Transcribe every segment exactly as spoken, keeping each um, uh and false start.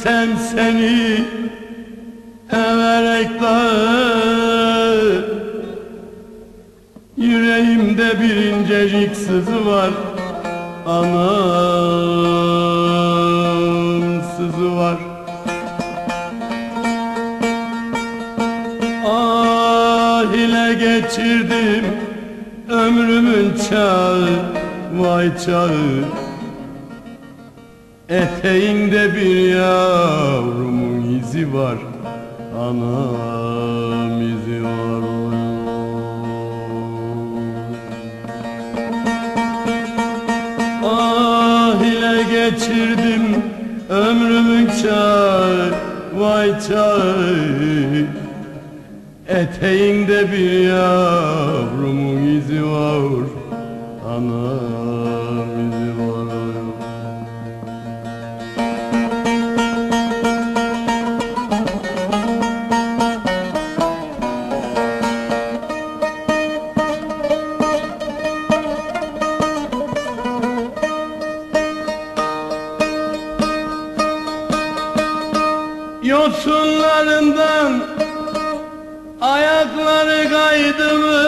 görsem seni everek dağı, yüreğimde bir incecik sızı var. Anam, sızı var. Ah ile geçirdim ömrümün çağı, vay çağı. Eteğinde bir yavrumun izi var. Anam, izi var. Ah ile geçirdim ömrümün çağı, vay çağı. Eteğinde bir yavrumun izi var. Anam, izi var. Yosunlarından ayakları kaydı mı,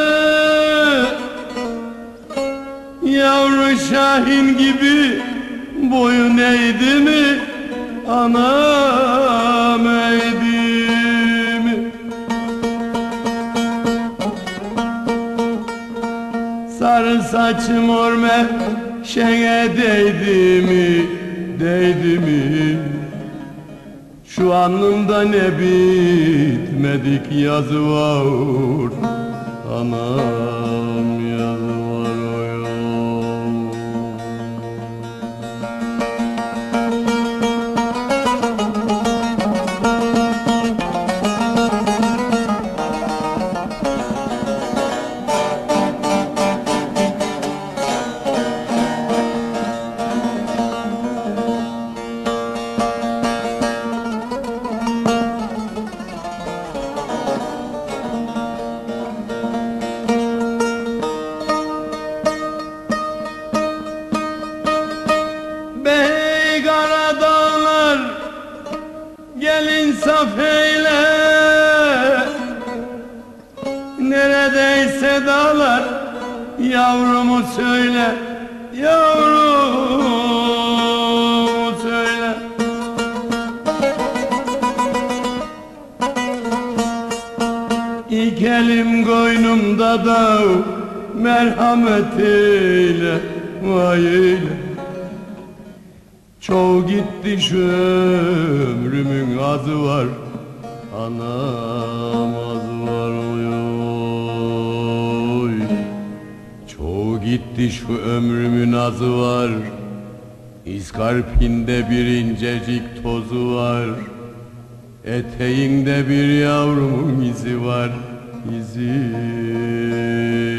yavru şahin gibi boyun eğdi mi, anam eğdi mi? Sarı saçım mor meşeye değdi mi, değdi mi? Şu alnımda ne bitmedik yazı var. Anam, yazı var oy. Bey Karadağlar, gel insaf eyle. Neredeyse dağlar, yavrumu söyle, yavrumu söyle. İlk elim koynumda da merhamet eyle, vay eyle. Çoğu gitti şu ömrümün azı var. Anam, azı var oy oy. Çoğu gitti şu ömrümün azı var. İskarpinde bir incecik tozu var. Eteğinde bir yavrumun izi var, izi.